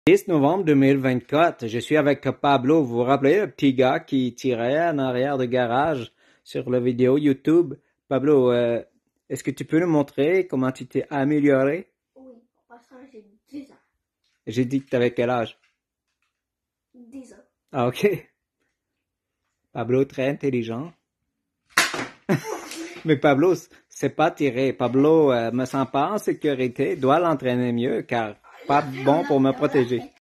10 novembre 2024, je suis avec Pablo. Vous vous rappelez le petit gars qui tirait en arrière de garage sur la vidéo YouTube? Pablo, est-ce que tu peux nous montrer comment tu t'es amélioré? Oui, parce que j'ai 10 ans. J'ai dit que tu avais quel âge? 10 ans. Ah, ok. Pablo, très intelligent. Mais Pablo, c'est pas tirer. Pablo me sent pas en sécurité, doit l'entraîner mieux car pas bon pour me protéger.